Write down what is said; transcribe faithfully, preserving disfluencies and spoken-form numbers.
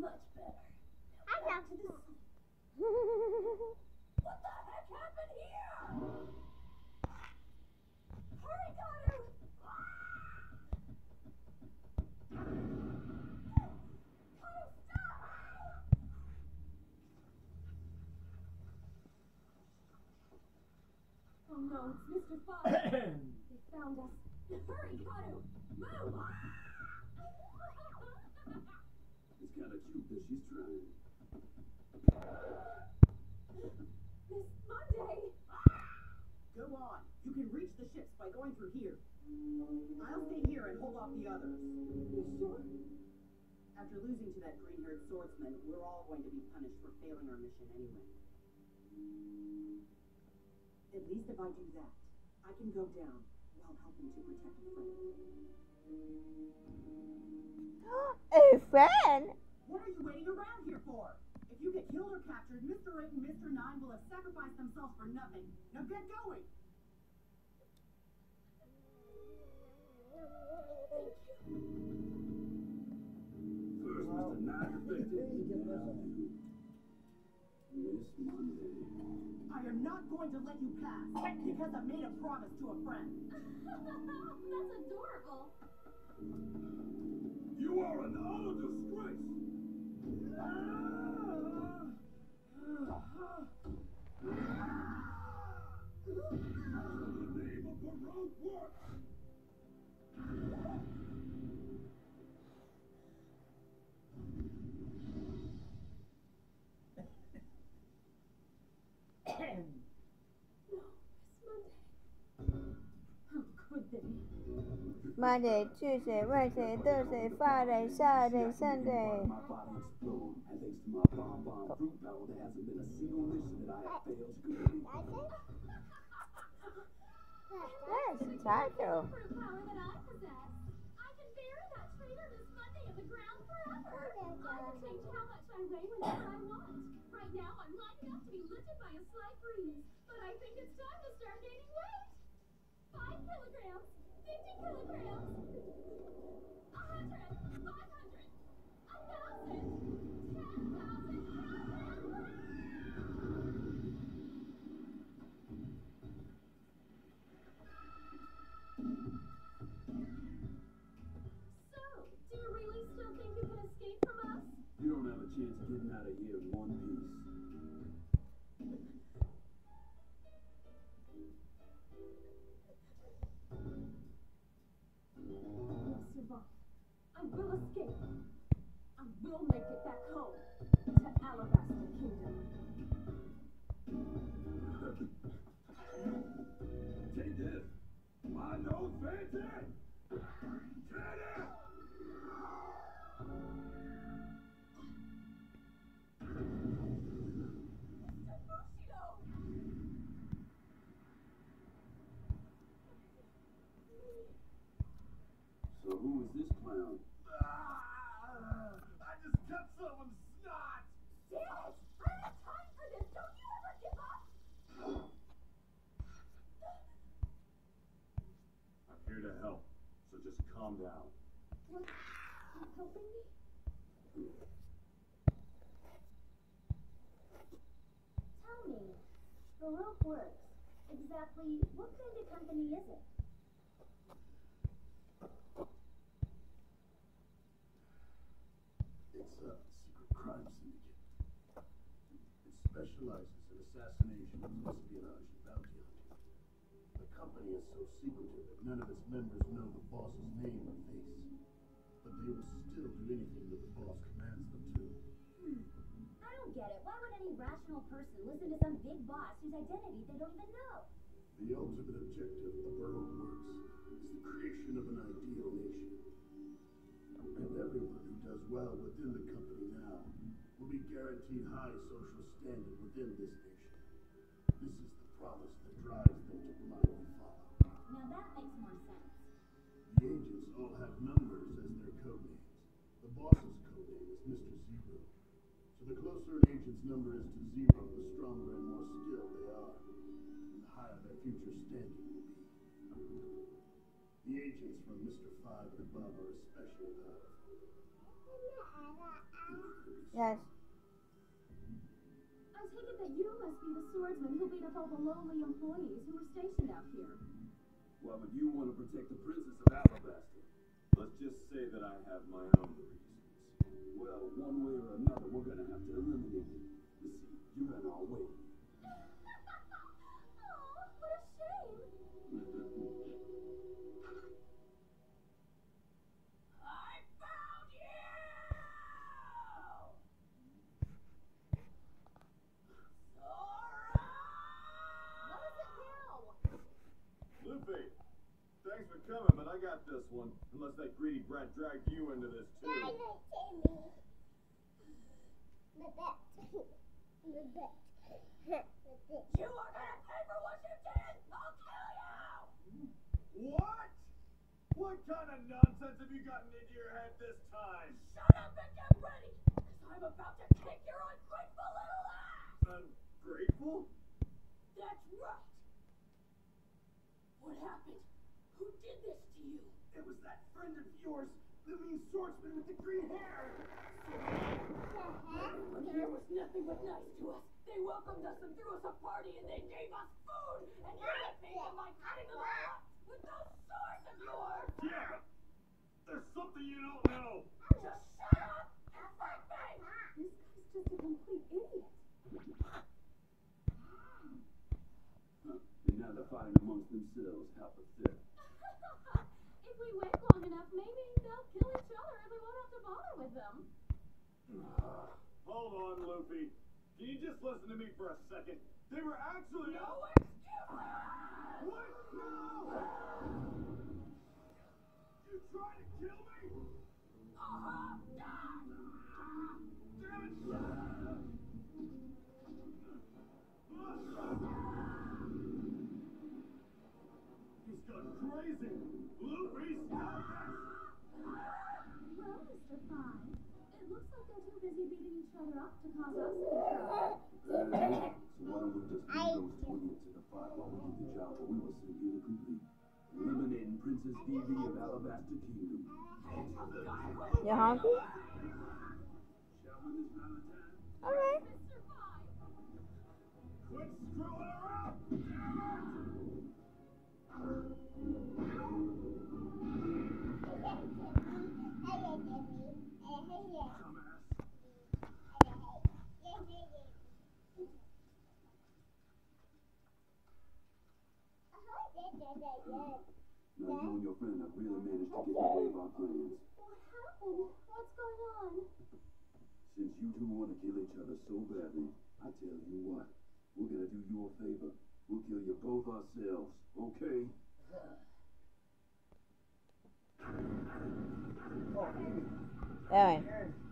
Much better. I Now know. back to the sea. What the heck happened here? Hurry, Garu! Garu, stop! Oh no, it's Mister Fox. They found us. Hurry, Garu! Move! It's kind of cute that she's trying. Miss Monday! Go on. You can reach the ships by going through here. I'll stay here and hold off the others. You sure? After losing to that green-haired swordsman, we're all going to be punished for failing our mission anyway. At least if I do that, I can go down while helping to protect a friend. A friend? What are you waiting around here for? If you get killed or captured, Mister Eight and Mister Nine will have sacrificed themselves for nothing. Now get going! First, Mister Nine defected. Miss Monday. I am not going to let you pass because I made a promise to a friend. That's adorable. You are an utter disgrace. The name of Baroque works. Monday, Tuesday, Wednesday, Thursday, Friday, Saturday, Sunday. My body explode, and thanks to my bomb bomb fruit power, there hasn't been a single mission that I have failed to complete. Yes, title. Fruit power that I possess. I can bury that traitor Miss Monday in the ground forever. I can change how much I weigh whenever I want. Right now, I'm lining up to be lifted by a slight breeze, but I think it's time to start gaining weight. Five kilograms, fifty kilograms, a hundred, five hundred, a thousand, ten thousand. So, do you really still think you can escape from us? You don't have a chance of getting out of here in one piece. I'll survive. I will escape. I will make it back home to Alabaster Kingdom. Take this. My nose fancy. Get it. So who is this clown? I just cut someone's snot. Damn it! I don't have time for this. Don't you ever give up? I'm here to help, so just calm down. What? You helping me? Tell me, Baroque Works. Exactly what kind of company is it? It's a secret crime syndicate. It specializes in assassinations, espionage, and bounty hunting. The company is so secretive that none of its members know the boss's name or face. But they will still do anything that the boss commands them to. Hmm. I don't get it. Why would any rational person listen to some big boss whose identity they don't even know? The ultimate objective of Baroque Works is the creation of an ideal nation. And everyone who does well within the company now will be guaranteed high social standing within this nation. This is the promise that drives them to blindly follow. Now that makes more sense. The agents all have numbers as their code names. The boss's code name is Mister Zero. So the closer an agent's number is to zero, the stronger and more skilled they are, and the higher their future standing will be. The agents from Mister Five and above are especially powerful. Yes. I take it that you must be the swordsman who beat up all the lowly employees who were stationed out here. Well, if you want to protect the Princess of Alabaster, let's just say that I have my own reasons. Well, one way or another, we're gonna have to eliminate you. You see, you're in our way. Oh, what a shame. I found you! Sora! What is it now? Luffy, thanks for coming, but I got this one. Unless that greedy brat dragged you into this too. You are gonna pay for what you did! I'll kill you! What? What kind of nonsense have you gotten into your head this time? Shut up and get ready! Because I'm about to kick your ungrateful little ass! Ungrateful? That's right! What happened? Who did this to you? It was that friend of yours, the mean swordsman with the green hair. There was nothing but nice to us. They welcomed us and threw us a party and they gave us food! And you repaid them by cutting them all up with those swords of yours! Yeah, but there's something you don't know. Just shut up and fight me! This guy's just a complete idiot. And now they're fighting amongst themselves. How pathetic. If we wait long enough, maybe they'll kill each other and we won't have to bother with them. Hold on, Luffy. Can you just listen to me for a second? They were actually... No excuses! What? No! You trying to kill me? Uh-huh! Damn it! He's gone crazy! Luffy, stop this! Well, Mister Five, it looks like they're too busy beating each other up to cause us any trouble. So why don't we just leave those twins to the fight while we do the job that we were sent here to complete? Eliminating Princess Vivi of Alabaster Kingdom. You hungry? Shall we this Valentine? Alright. Mister Five! Quit screwing around! Now you and your friend have really managed to get away with our plans. What happened? What's going on? Since you two want to kill each other so badly, I tell you what, we're gonna do you a favor. We'll kill you both ourselves, okay? Aaron.